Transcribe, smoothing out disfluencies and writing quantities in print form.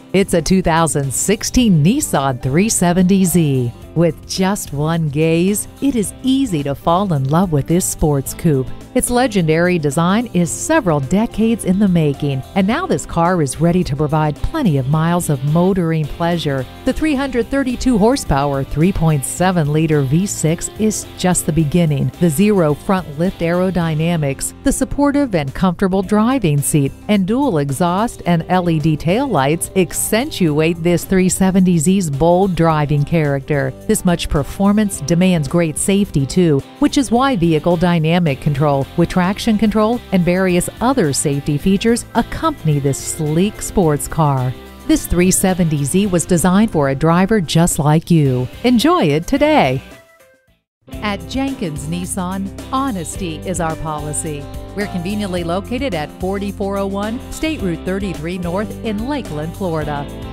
It's a 2016 Nissan 370Z. With just one gaze, it is easy to fall in love with this sports coupe. Its legendary design is several decades in the making, and now this car is ready to provide plenty of miles of motoring pleasure. The 332 horsepower 3.7-liter V6 is just the beginning. The zero front lift aerodynamics, the supportive and comfortable driving seat, and dual exhaust and LED taillights accentuate this 370Z's bold driving character. This much performance demands great safety too, which is why vehicle dynamic control with traction control and various other safety features accompany this sleek sports car. This 370Z was designed for a driver just like you. Enjoy it today. At Jenkins Nissan, honesty is our policy. We're conveniently located at 4401 State Route 33 North in Lakeland, Florida.